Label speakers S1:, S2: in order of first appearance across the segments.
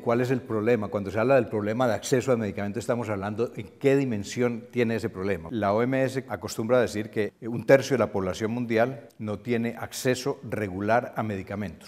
S1: cuál es el problema. Cuando se habla del problema de acceso a medicamentos, estamos hablando en qué dimensión tiene ese problema. La OMS acostumbra a decir que 1/3 de la población mundial no tiene acceso regular a medicamentos.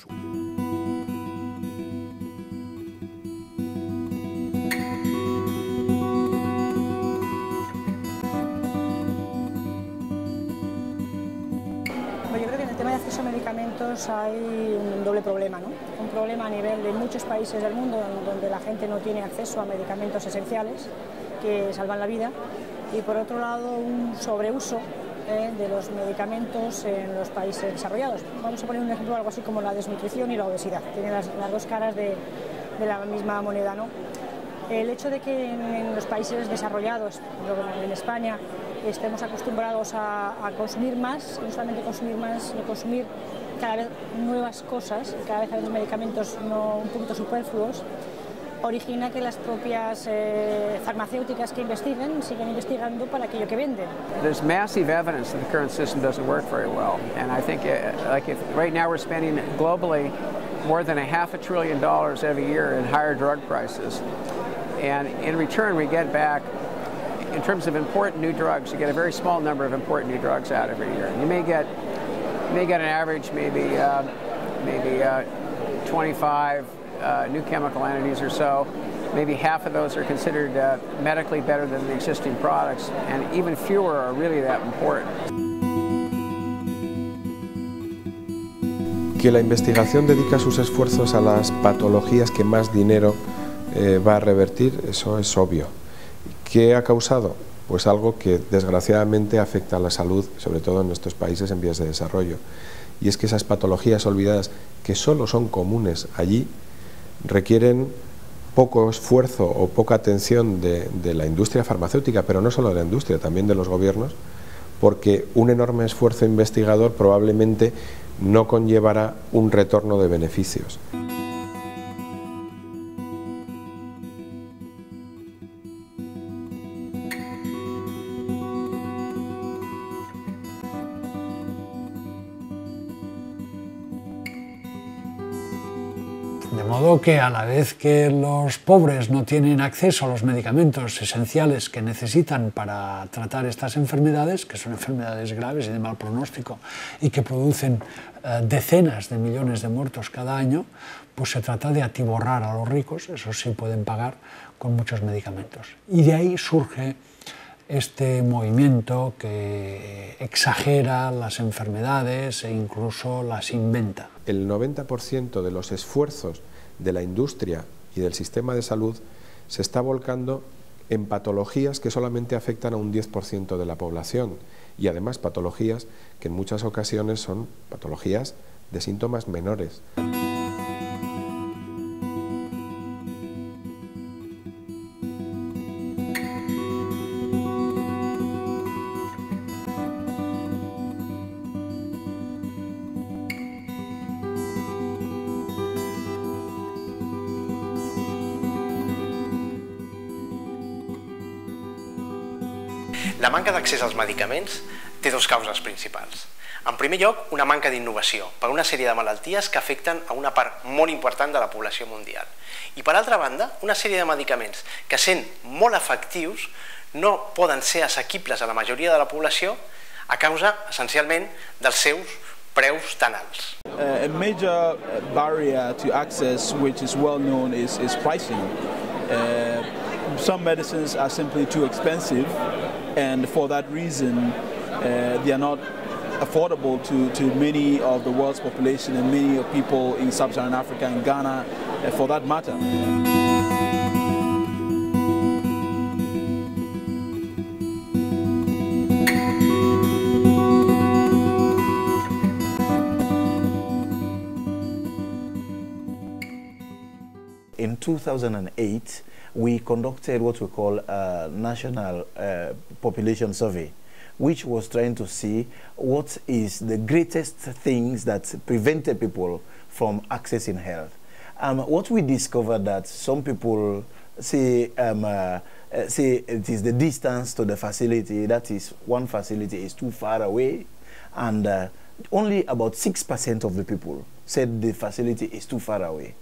S2: Acceso a medicamentos hay un doble problema, ¿no? Un problema a nivel de muchos países del mundo donde la gente no tiene acceso a medicamentos esenciales que salvan la vida, y por otro lado un sobreuso de los medicamentos en los países desarrollados. Vamos a poner un ejemplo, algo así como la desnutrición y la obesidad, tienen las dos caras de la misma moneda, ¿no? El hecho de que en los países desarrollados, en España, estemos acostumbrados a consumir más, no solamente consumir más, sino consumir cada vez nuevas cosas, cada vez hay medicamentos un poquito superfluos, origina que las propias farmacéuticas que investiguen sigan investigando para aquello que venden.
S3: There's massive evidence that the current system doesn't work very well, and I think right now we're spending globally more than $500 billion every year in higher drug prices. And in return, we get back, in terms of important new drugs, you get a very small number of important new drugs out every year. You may get an average, maybe 25 new chemical entities or so. Maybe half of those are considered medically better than the existing products, and even fewer are really that important.
S4: Que la investigación dedica sus esfuerzos a las patologías que más dinero va a revertir, eso es obvio. ¿Qué ha causado? Pues algo que desgraciadamente afecta a la salud, sobre todo en estos países en vías de desarrollo. Y es que esas patologías olvidadas, que solo son comunes allí, requieren poco esfuerzo o poca atención de la industria farmacéutica, pero no solo de la industria, también de los gobiernos, porque un enorme esfuerzo investigador probablemente no conllevará un retorno de beneficios.
S5: De modo que a la vez que los pobres no tienen acceso a los medicamentos esenciales que necesitan para tratar estas enfermedades, que son enfermedades graves y de mal pronóstico y que producen decenas de millones de muertos cada año, pues se trata de atiborrar a los ricos, eso sí pueden pagar, con muchos medicamentos. Y de ahí surge este movimiento que exagera las enfermedades e incluso las inventa.
S4: El 90% de los esfuerzos de la industria y del sistema de salud se está volcando en patologías que solamente afectan a un 10% de la población, y además patologías que en muchas ocasiones son patologías de síntomas menores.
S6: La manca d'accés als medicaments té dues causes principals. En primer lloc, una manca d'innovació per una sèrie de malalties que afecten a una part molt important de la població mundial. I per altra banda, una sèrie de medicaments que, sent molt efectius, no poden ser assequibles a la majoria de la població a causa, essencialment, dels seus preus tan alts.
S7: A major barrier to access, which is well known, is pricing. Some medicines are simply too expensive, and for that reason they are not affordable to many of the world's population and many of people in sub-Saharan Africa and Ghana for that matter.
S8: In 2008, we conducted what we call a national population survey, which was trying to see what is the greatest things that prevented people from accessing health. What we discovered that some people say it is the distance to the facility, that is, one facility is too far away, and only about 6% of the people said the facility is too far away.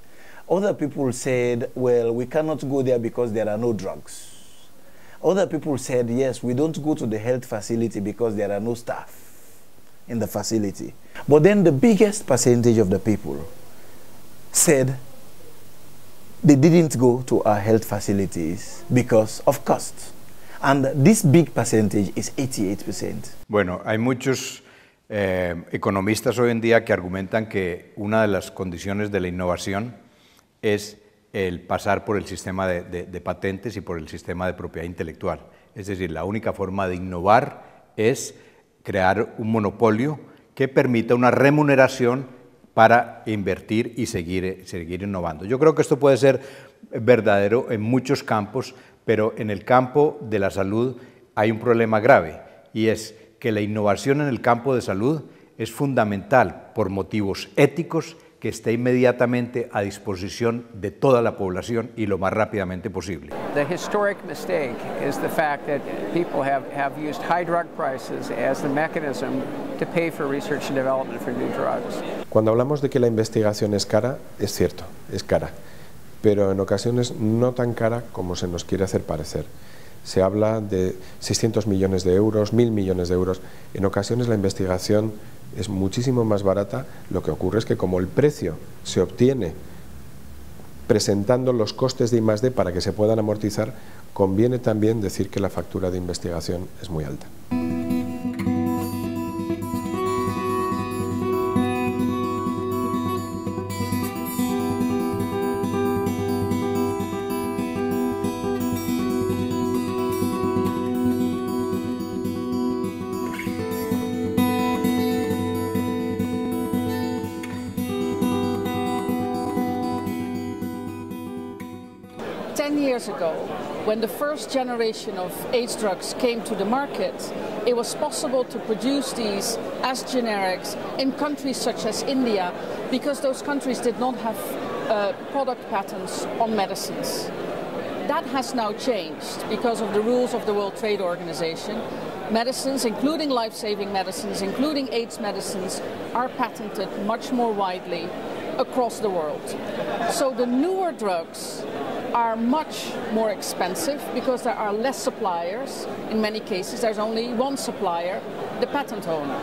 S8: Other people said, well, we cannot go there because there are no drugs. Other people said, yes, we don't go to the health facility because there are no staff in the facility. But then the biggest percentage of the people said they didn't go to our health facilities because of cost. And this big percentage is 88%.
S1: Bueno, hay muchos economistas hoy en día que argumentan que una de las condiciones de la innovación es el pasar por el sistema de patentes y por el sistema de propiedad intelectual. Es decir, la única forma de innovar es crear un monopolio que permita una remuneración para invertir y seguir innovando. Yo creo que esto puede ser verdadero en muchos campos, pero en el campo de la salud hay un problema grave, y es que la innovación en el campo de salud es fundamental por motivos éticos, que esté inmediatamente a disposición de toda la población y lo más rápidamente posible.
S3: The historic mistake is the fact that people have used high drug prices as the mechanism to pay for research and development for new drugs.
S4: Cuando hablamos de que la investigación es cara, es cierto, es cara, pero en ocasiones no tan cara como se nos quiere hacer parecer. Se habla de 600 millones de euros, 1.000 millones de euros. En ocasiones la investigación es muchísimo más barata. Lo que ocurre es que como el precio se obtiene presentando los costes de I+D para que se puedan amortizar, conviene también decir que la factura de investigación es muy alta.
S9: Years ago, when the first generation of AIDS drugs came to the market, it was possible to produce these as generics in countries such as India, because those countries did not have product patents on medicines. That has now changed because of the rules of the World Trade Organization. Medicines, including life-saving medicines, including AIDS medicines, are patented much more widely across the world. So the newer drugs are much more expensive because there are less suppliers. In many cases, there's only one supplier, the patent owner.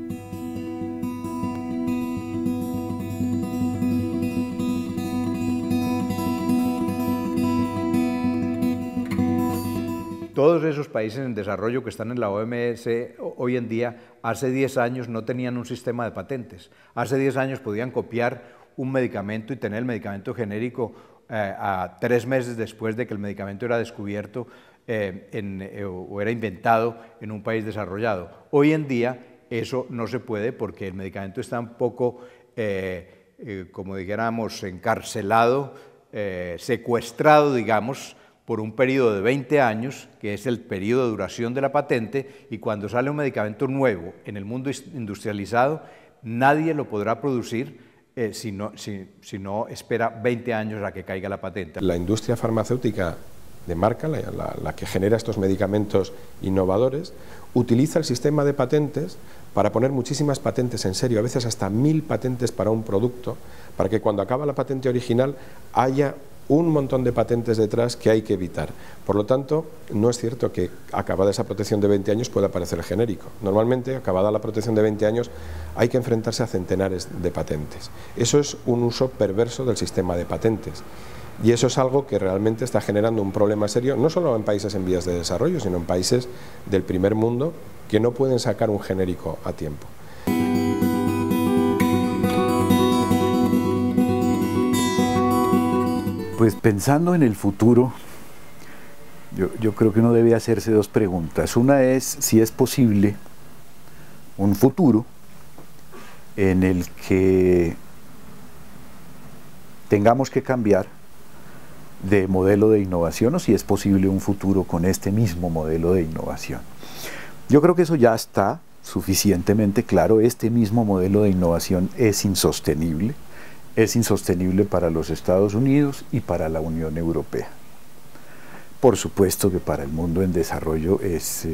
S1: Todos esos países en desarrollo que están en la OMS hoy en día, hace 10 años no tenían un sistema de patentes. Hace 10 años podían copiar un medicamento y tener el medicamento genérico a 3 meses después de que el medicamento era descubierto o era inventado en un país desarrollado. Hoy en día eso no se puede porque el medicamento está un poco, como dijéramos, encarcelado, secuestrado, digamos, por un periodo de 20 años, que es el periodo de duración de la patente, y cuando sale un medicamento nuevo en el mundo industrializado, nadie lo podrá producir si no espera 20 años a que caiga la patente.
S4: La industria farmacéutica de marca, la que genera estos medicamentos innovadores, utiliza el sistema de patentes para poner muchísimas patentes en serio, a veces hasta 1000 patentes para un producto, para que cuando acaba la patente original haya un montón de patentes detrás que hay que evitar. Por lo tanto, no es cierto que acabada esa protección de 20 años pueda aparecer el genérico. Normalmente, acabada la protección de 20 años, hay que enfrentarse a centenares de patentes. Eso es un uso perverso del sistema de patentes. Y eso es algo que realmente está generando un problema serio, no solo en países en vías de desarrollo, sino en países del primer mundo que no pueden sacar un genérico a tiempo.
S10: Pues pensando en el futuro, yo creo que uno debe hacerse dos preguntas. Una es si es posible un futuro en el que tengamos que cambiar de modelo de innovación o si es posible un futuro con este mismo modelo de innovación. Yo creo que eso ya está suficientemente claro. Este mismo modelo de innovación es insostenible. Es insostenible para los Estados Unidos y para la Unión Europea. Por supuesto que para el mundo en desarrollo es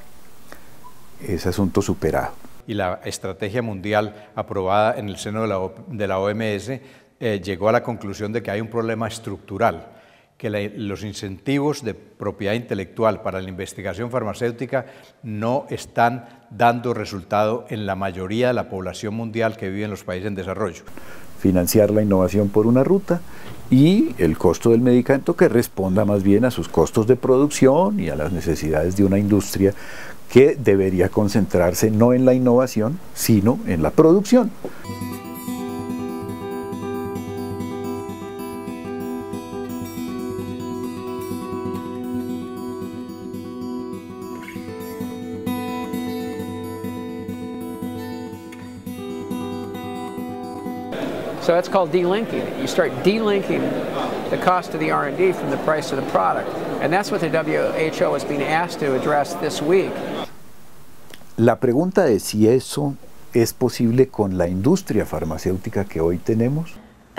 S10: asunto superado.
S1: Y la estrategia mundial aprobada en el seno de la OMS llegó a la conclusión de que hay un problema estructural, que los incentivos de propiedad intelectual para la investigación farmacéutica no están dando resultado en la mayoría de la población mundial que vive en los países en desarrollo.
S10: Financiar la innovación por una ruta y el costo del medicamento que responda más bien a sus costos de producción y a las necesidades de una industria que debería concentrarse no en la innovación, sino en la producción.
S3: So that's called delinking. You start delinking the cost of the R&D from the price of the product. And that's what the WHO is being asked to address this week.
S10: La pregunta es si eso es posible con la industria farmacéutica que hoy tenemos.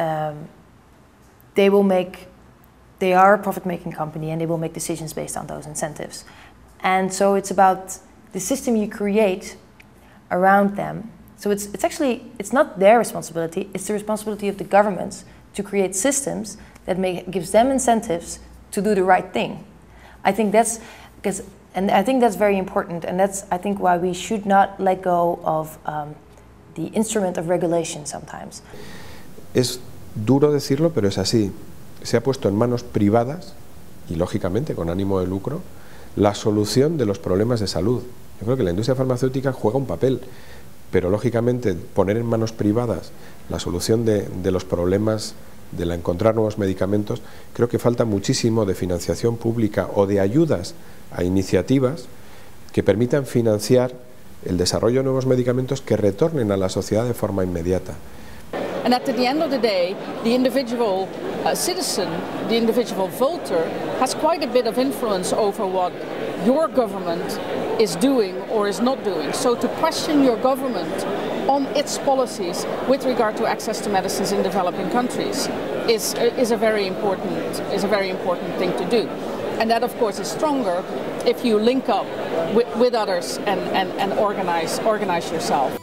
S11: They are a profit-making company and they will make decisions based on those incentives. And so it's about the system you create around them. So it's not their responsibility, it's the responsibility of the governments to create systems that gives them incentives to do the right thing. I think that's very important, and that's I think why we should not let go of the instrument of regulation sometimes.
S4: Es duro decirlo, pero es así. Se ha puesto en manos privadas, y lógicamente con ánimo de lucro, la solución de los problemas de salud. Yo creo que la industria farmacéutica juega un papel, pero lógicamente poner en manos privadas la solución de los problemas de encontrar nuevos medicamentos, creo que falta muchísimo de financiación pública o de ayudas a iniciativas que permitan financiar el desarrollo de nuevos medicamentos que retornen a la sociedad de forma inmediata.
S9: And at the end of the day, the individual citizen, the individual voter, has quite a bit of influence over what your government is doing or is not doing. So to question your government on its policies with regard to access to medicines in developing countries is a very important thing to do. And that, of course, is stronger if you link up with others and organize yourself.